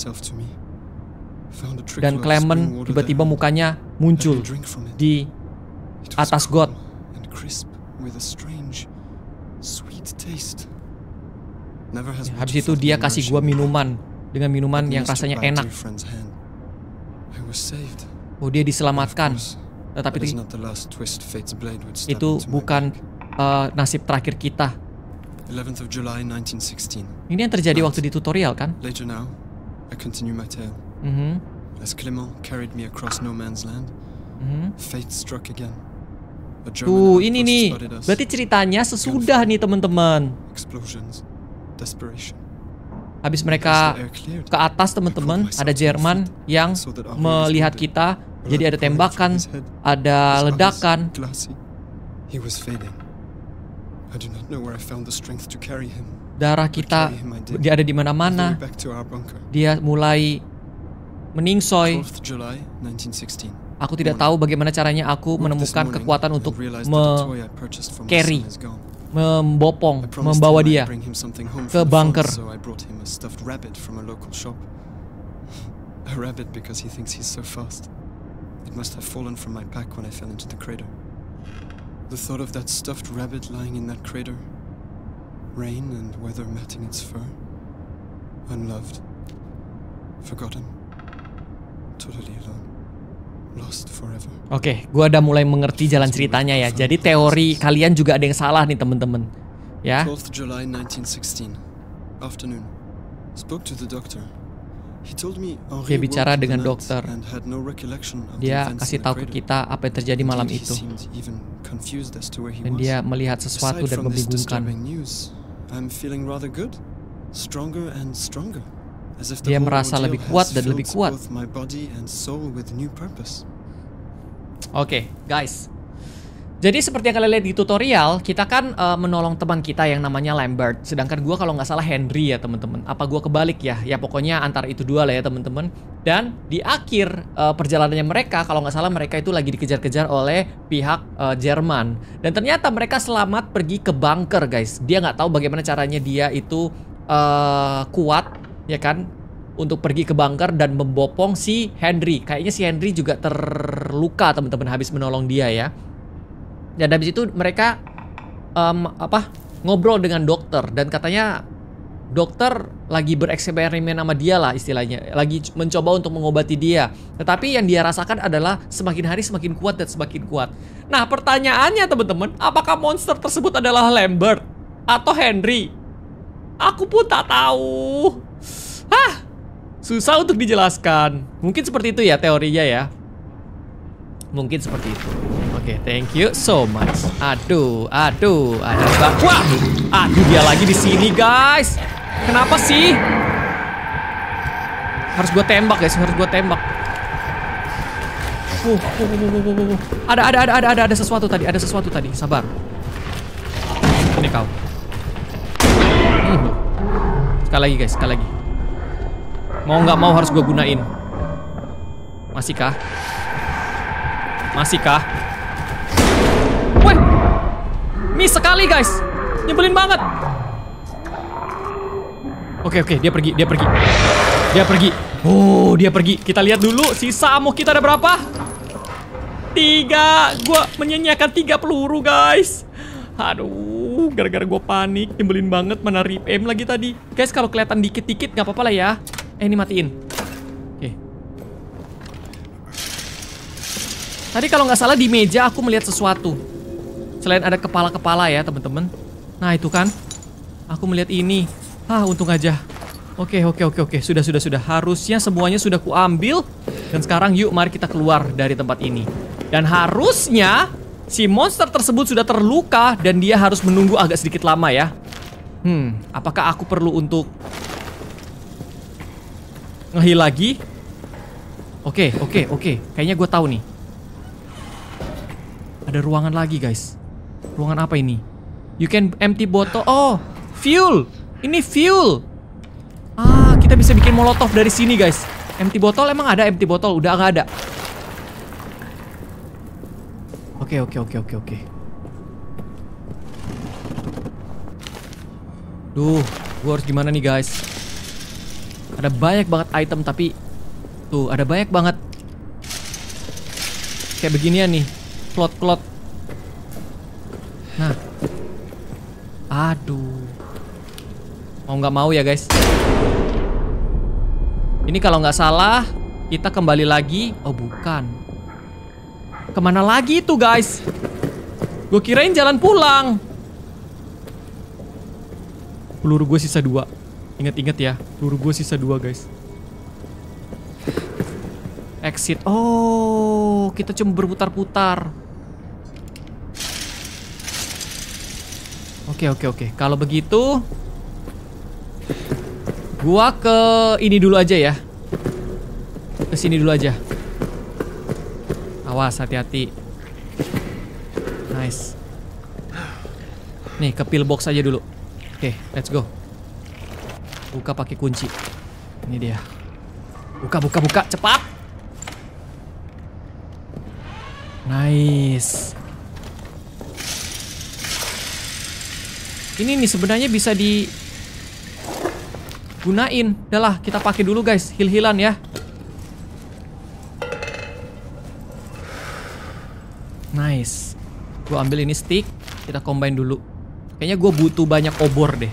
Dan Clement tiba-tiba mukanya muncul di atas got. Habis itu dia kasih gua minuman dengan minuman yang rasanya enak. Oh, dia diselamatkan. Tetapi itu bukan uh, nasib terakhir kita. eleventh of July nineteen sixteen. Ini yang terjadi waktu di tutorial kan? Later now, I continue my tale. Mm-hmm. As Clement carried me across no man's land, Mm-hmm. fate struck again. A German Tuh, ini outpost nih. spotted us. Berarti ceritanya sesudah nih teman-teman. Explosions, desperation. Habis mereka ke atas teman-teman, ada Jerman yang melihat kita. Jadi ada tembakan, ada ledakan. He was fading. I do not know where I found the strength to carry him. Darah kita dia ada di mana-mana. Back to our bunker. Dia mulai meningsoy. twelfth July nineteen sixteen. Aku tidak tahu bagaimana caranya aku menemukan kekuatan untuk me-carry, membopong, membawa dia ke bunker. A rabbit because he thinks he's so fast. It must have fallen from my pack when I fell into the crater. The thought of that stuffed rabbit lying in that crater, rain and weather matting its fur, unloved, forgotten, totally alone, lost forever. Oke, okay, gua udah mulai mengerti jalan ceritanya ya. Jadi teori kalian juga ada yang salah nih teman-teman. Ya. twelfth July nineteen sixteen, afternoon. Spoke to the doctor. He told me Dia bicara dengan dokter. Dia kasih tahu ke kita apa yang terjadi malam itu. Dan dia melihat sesuatu dan membingungkan. Dia merasa lebih kuat dan lebih kuat. Oke, okay, guys. Jadi seperti yang kalian lihat di tutorial, kita kan uh, menolong teman kita yang namanya Lambert. Sedangkan gue kalau nggak salah Henry ya teman-teman. Apa gue kebalik ya? Ya pokoknya antara itu dua lah ya teman-teman. Dan di akhir uh, perjalanannya mereka, kalau nggak salah mereka itu lagi dikejar-kejar oleh pihak uh, Jerman. Dan ternyata mereka selamat pergi ke bunker guys. Dia nggak tahu bagaimana caranya dia itu uh, kuat, ya kan? Untuk pergi ke bunker dan membopong si Henry. Kayaknya si Henry juga terluka teman-teman habis menolong dia ya. Dan habis itu mereka um, apa ngobrol dengan dokter dan katanya dokter lagi bereksperimen sama dia lah istilahnya, lagi mencoba untuk mengobati dia. Tetapi yang dia rasakan adalah semakin hari semakin kuat dan semakin kuat. Nah pertanyaannya teman-teman, apakah monster tersebut adalah Lambert atau Henry? Aku pun tak tahu. Hah, susah untuk dijelaskan. Mungkin seperti itu ya teorinya ya. Mungkin seperti itu. Oke, okay, thank you so much. Aduh, aduh, ada bak. Wah, aduh dia lagi di sini guys. Kenapa sih? Harus gue tembak guys, harus gue tembak. Uh, uh, uh, uh, uh, uh. Ada, ada, ada, ada, ada, ada sesuatu tadi, ada sesuatu tadi. Sabar. Ini kau. Hmm. Sekali lagi guys, sekali lagi. Mau nggak mau harus gue gunain. Masihkah? Masihkah? Wih, miss sekali guys, nyebelin banget. Oke oke, dia pergi, dia pergi, dia pergi. Oh, dia pergi. Kita lihat dulu sisa ammo kita ada berapa? Tiga. Gua menyanyiakan tiga peluru guys. Aduh, gara-gara gue panik, nyebelin banget. Mana rip aim lagi tadi. Guys, kalau kelihatan dikit-dikit nggak apa-apa lah ya. Eh, ini matiin. Oke. Tadi kalau nggak salah di meja aku melihat sesuatu. Selain ada kepala-kepala ya teman-teman. Nah itu kan, aku melihat ini. Ah untung aja. Oke oke oke oke, sudah sudah sudah. Harusnya semuanya sudah kuambil. Dan sekarang yuk mari kita keluar dari tempat ini. Dan harusnya si monster tersebut sudah terluka dan dia harus menunggu agak sedikit lama ya. Hmm, apakah aku perlu untuk Ngeheal lagi. Oke, oke, oke. Kayaknya gue tahu nih. Ada ruangan lagi, guys. Ruangan apa ini? You can empty bottle. Oh, fuel. Ini fuel. Ah, kita bisa bikin molotov dari sini, guys. Empty bottle, emang ada empty bottle? Udah nggak ada. Oke, oke, oke, oke, oke. Duh, gue harus gimana nih, guys? Ada banyak banget item, tapi tuh, ada banyak banget. Kayak beginian nih. Plot-plot. Nah. Aduh. Mau nggak mau ya, guys. Ini kalau nggak salah, kita kembali lagi. Oh, bukan. Kemana lagi itu, guys? Gue kirain jalan pulang. Peluru gue sisa dua. Ingat-ingat ya, peluru gue sisa dua, guys. Exit. Oh, kita cuma berputar-putar. Oke, oke, oke. Kalau begitu, gua ke ini dulu aja ya. Ke sini dulu aja. Awas, hati-hati. Nice. Nih, ke pillbox aja dulu. Oke, let's go. Buka pakai kunci. Ini dia. Buka, buka, buka, cepat. Nice. Ini nih sebenarnya bisa digunain. Udah lah, kita pakai dulu, guys. Heal-healan ya. Nice. Gue ambil ini stick. Kita combine dulu. Kayaknya gue butuh banyak obor deh.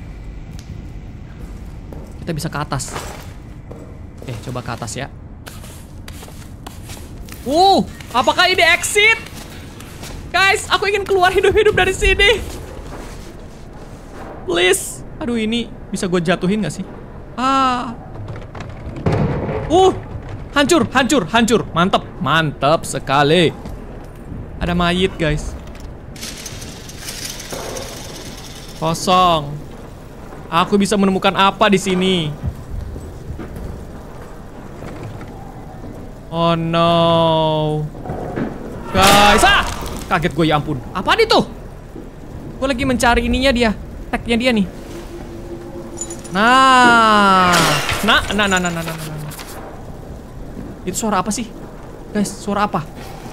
Kita bisa ke atas. Oke, coba ke atas ya. Uh, apakah ini exit? Guys, aku ingin keluar hidup-hidup dari sini. Please. Aduh, ini bisa gue jatuhin gak sih? Ah. Uh, hancur, hancur, hancur. Mantep, mantep sekali. Ada mayit, guys. Kosong. Aku bisa menemukan apa di sini? Oh no. Guys, ah! Kaget gue, ya ampun. Apaan itu? Gue lagi mencari ininya dia. Tagnya dia nih. Nah. Nah, nah, nah, nah, nah, nah, nah. Itu suara apa sih? Guys, suara apa?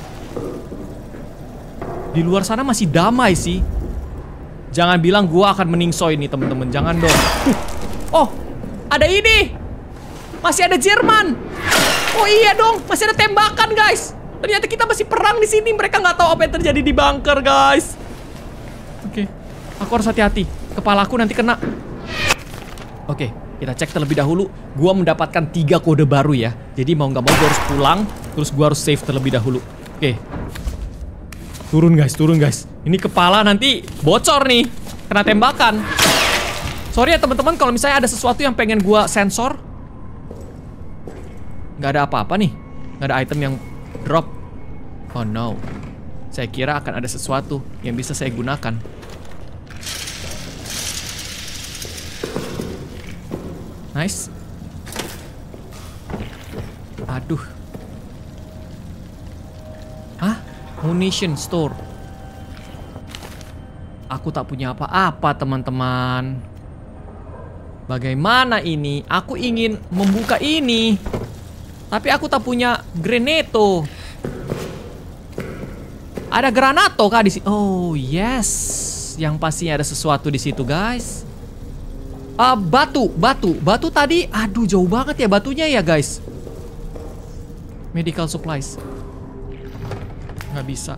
Di luar sana masih damai sih. Jangan bilang gua akan meningsoy nih, temen-temen. Jangan dong. Oh, ada ini. Masih ada Jerman. Oh iya dong, masih ada tembakan, guys. Ternyata kita masih perang di sini. Mereka nggak tahu apa yang terjadi di bunker, guys. Oke, aku harus hati-hati. Kepalaku nanti kena. Oke, kita cek terlebih dahulu. Gua mendapatkan tiga kode baru ya. Jadi mau nggak mau gua harus pulang. Terus gua harus save terlebih dahulu. Oke. Turun, guys, turun, guys. Ini kepala nanti bocor nih. Kena tembakan. Sorry ya teman-teman kalau misalnya ada sesuatu yang pengen gua sensor. Nggak ada apa-apa nih. Nggak ada item yang drop. Oh no. Saya kira akan ada sesuatu yang bisa saya gunakan. Nice. Aduh. Hah? Munition store. Aku tak punya apa-apa, teman-teman. Bagaimana ini? Aku ingin membuka ini, tapi aku tak punya greneto. Ada granato kah di sini? Oh, yes. Yang pastinya ada sesuatu di situ, guys. Uh, batu, batu, batu tadi. Aduh, jauh banget ya batunya ya, guys. Medical supplies. Nggak bisa.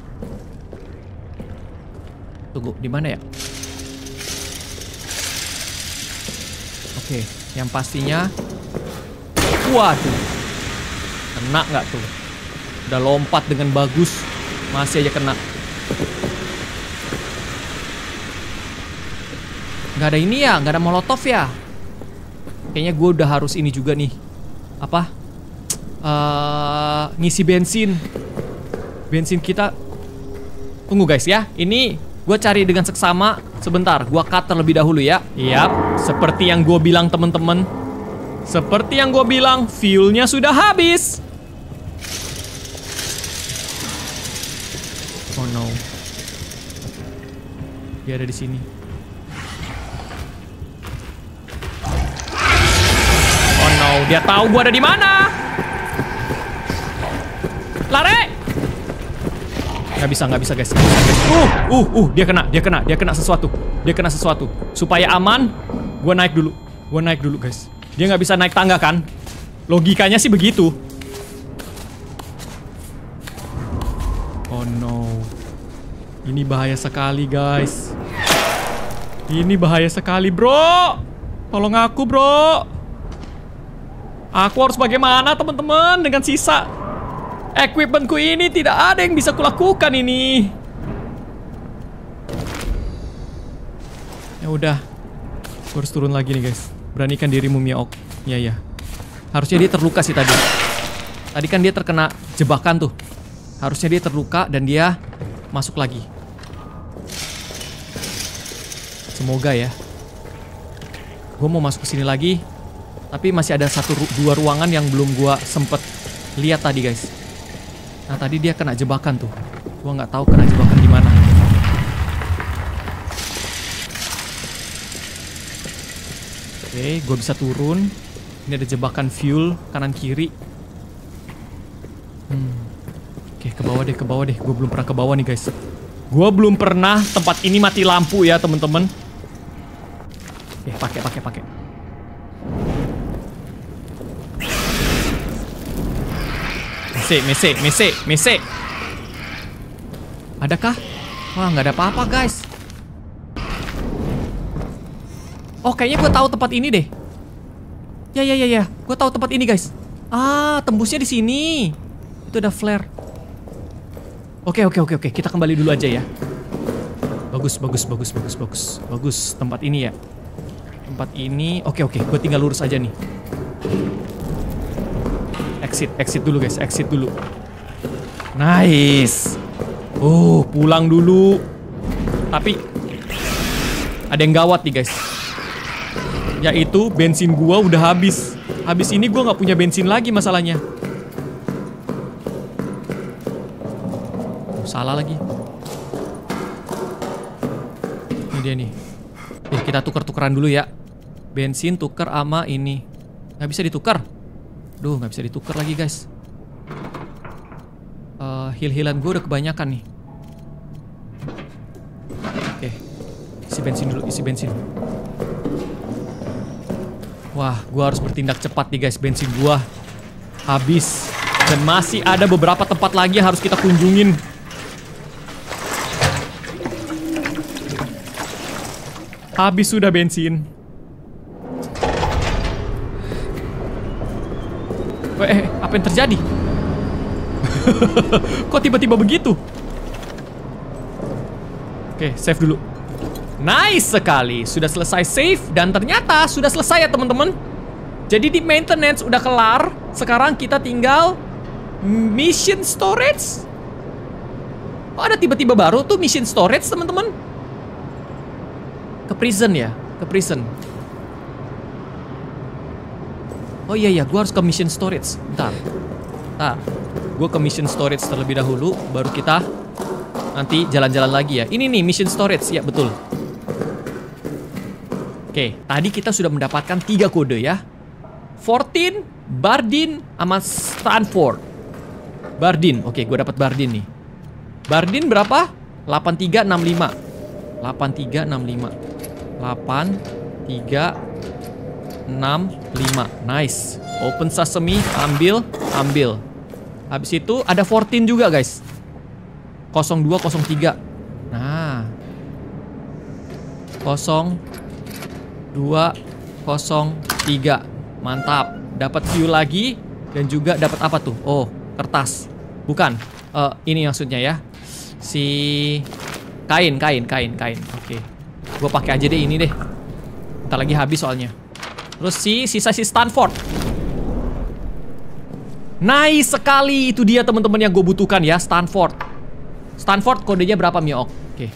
Tunggu, di mana ya? Oke, yang pastinya. Waduh, kena nggak tuh? Udah lompat dengan bagus, masih aja kena. Nggak ada ini ya, nggak ada molotov ya. Kayaknya gue udah harus ini juga nih. Apa? Uh, ngisi bensin. Bensin kita. Tunggu guys ya. Ini gue cari dengan seksama. Sebentar, gue cut terlebih dahulu ya. Yap, seperti yang gue bilang temen-temen. Seperti yang gue bilang, fuelnya sudah habis. Oh no. Dia ada di sini. Oh no, dia tahu gue ada di mana. Lari! Gak bisa, gak bisa guys. Gak bisa, guys. Uh, uh, uh, dia kena, dia kena, dia kena sesuatu. Dia kena sesuatu. Supaya aman, gue naik dulu. Gue naik dulu guys. Dia nggak bisa naik tangga kan? Logikanya sih begitu. Oh no. Ini bahaya sekali guys. Ini bahaya sekali bro. Tolong aku bro. Aku harus bagaimana teman-teman dengan sisa equipmentku ini? Tidak ada yang bisa kulakukan ini. Ya udah. Gue harus turun lagi nih guys. Beranikan dirimu Miaok. Iya ya. Harusnya dia terluka sih tadi. Tadi kan dia terkena jebakan tuh. Harusnya dia terluka dan dia masuk lagi. Semoga ya. Gue mau masuk ke sini lagi. Tapi masih ada satu dua ruangan yang belum gue sempet lihat tadi guys. Nah tadi dia kena jebakan tuh. Gue nggak tahu kena jebakan di mana. Oke, gue bisa turun. Ini ada jebakan fuel kanan kiri. Hmm. Oke, ke bawah deh, ke bawah deh. Gue belum pernah ke bawah nih guys. Gue belum pernah tempat ini mati lampu ya temen-temen. Oke, pakai, pakai, pakai. Mese, mese, mese, mese. Adakah? Wah, nggak ada apa-apa guys. Oh, kayaknya gue tahu tempat ini deh. Ya, ya, ya, ya. Gue tahu tempat ini, guys. Ah, tembusnya di sini. Itu ada flare. Oke, oke, oke, oke. Kita kembali dulu aja ya. Bagus, bagus, bagus, bagus, bagus. Bagus tempat ini ya. Tempat ini. Oke, oke. Gue tinggal lurus aja nih. Exit, exit dulu, guys. Exit dulu. Nice. Oh, pulang dulu. Tapi ada yang gawat nih, guys. Yaitu bensin gua udah habis. Habis ini gua nggak punya bensin lagi masalahnya. Oh, salah lagi. Ini dia nih. Eh, kita tuker-tukeran dulu ya. Bensin tuker sama ini. Nggak bisa ditukar. Duh, nggak bisa ditukar lagi guys. Uh, heal-healan gua udah kebanyakan nih. Oke, isi bensin dulu, isi bensin. Wah, gua harus bertindak cepat nih guys. Bensin gua habis. Dan masih ada beberapa tempat lagi yang harus kita kunjungin. Habis sudah bensin. Eh, apa yang terjadi? Kok tiba-tiba begitu? Oke, save dulu. Nice sekali, sudah selesai save. Dan ternyata sudah selesai ya teman-teman. Jadi di maintenance udah kelar. Sekarang kita tinggal mission storage. Oh, ada tiba-tiba baru tuh mission storage teman-teman. Ke prison ya, ke prison. Oh iya iya, gue harus ke mission storage. Bentar, bentar. Gue ke mission storage terlebih dahulu. Baru kita nanti jalan-jalan lagi ya. Ini nih mission storage, ya betul. Oke, tadi kita sudah mendapatkan tiga kode ya. Fortin, Bardin, sama Stanford. Bardin, oke gue dapat Bardin nih. Bardin berapa? delapan tiga enam lima. delapan tiga enam lima. delapan tiga enam lima. Nice. Open sesame, ambil, ambil. Habis itu ada Fortin juga guys. nol dua nol tiga. Nah. nol dua nol tiga. Mantap. Dapat fuel lagi. Dan juga dapat apa tuh? Oh, kertas. Bukan. Uh, ini maksudnya ya. Si kain, kain, kain, kain. Oke. Gue pakai aja deh ini deh. Bentar lagi habis soalnya. Terus si sisa si Stanford. Nice sekali. Itu dia teman-teman yang gue butuhkan ya, Stanford. Stanford kodenya berapa Miok? Oke.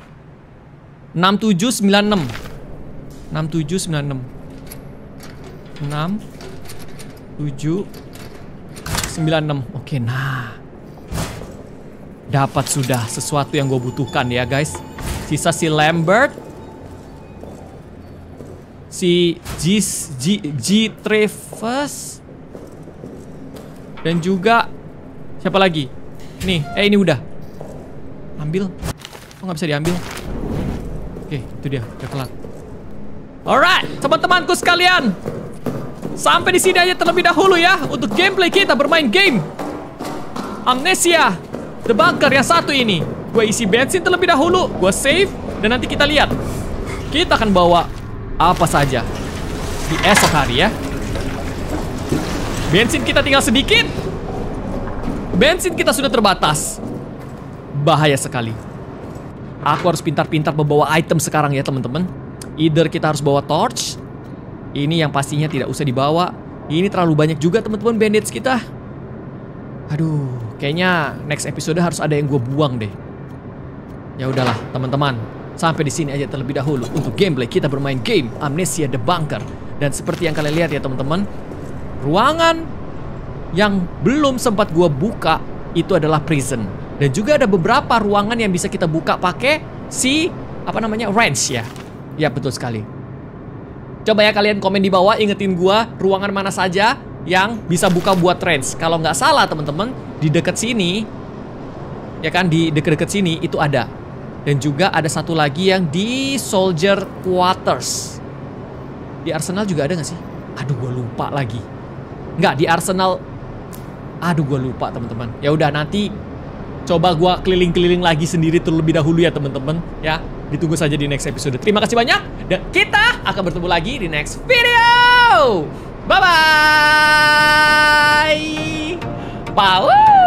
enam tujuh sembilan enam. enam tujuh sembilan enam. enam, tujuh, sembilan, enam. Oke, nah. Dapat sudah sesuatu yang gue butuhkan ya guys. Sisa si Lambert, si G, G, G Travis, dan juga siapa lagi? Nih, eh ini udah. Ambil. Oh nggak bisa diambil. Oke, itu dia, udah kelar. Alright, teman-temanku sekalian. Sampai di sini aja terlebih dahulu ya untuk gameplay kita bermain game Amnesia The Bunker yang satu ini. Gue isi bensin terlebih dahulu, gue save, dan nanti kita lihat kita akan bawa apa saja di esok hari ya. Bensin kita tinggal sedikit. Bensin kita sudah terbatas. Bahaya sekali. Aku harus pintar-pintar membawa item sekarang ya teman-teman. Either kita harus bawa torch. Ini yang pastinya tidak usah dibawa. Ini terlalu banyak juga teman-teman bandits kita. Aduh, kayaknya next episode harus ada yang gue buang deh. Ya udahlah teman-teman. Sampai di sini aja terlebih dahulu untuk gameplay kita bermain game Amnesia The Bunker. Dan seperti yang kalian lihat ya teman-teman, ruangan yang belum sempat gue buka itu adalah prison. Dan juga ada beberapa ruangan yang bisa kita buka pakai si apa namanya wrench ya. Ya betul sekali. Coba ya kalian komen di bawah ingetin gua ruangan mana saja yang bisa buka buat wrench. Kalau nggak salah teman-teman di dekat sini, ya kan di dekat-dekat sini itu ada. Dan juga ada satu lagi yang di Soldier Quarters. Di Arsenal juga ada nggak sih? Aduh gua lupa lagi. Nggak di Arsenal. Aduh gua lupa teman-teman. Ya udah nanti coba gua keliling-keliling lagi sendiri terlebih dahulu ya teman-teman ya. Ditunggu saja di next episode. Terima kasih banyak dan kita akan bertemu lagi di next video. Bye bye. Bye.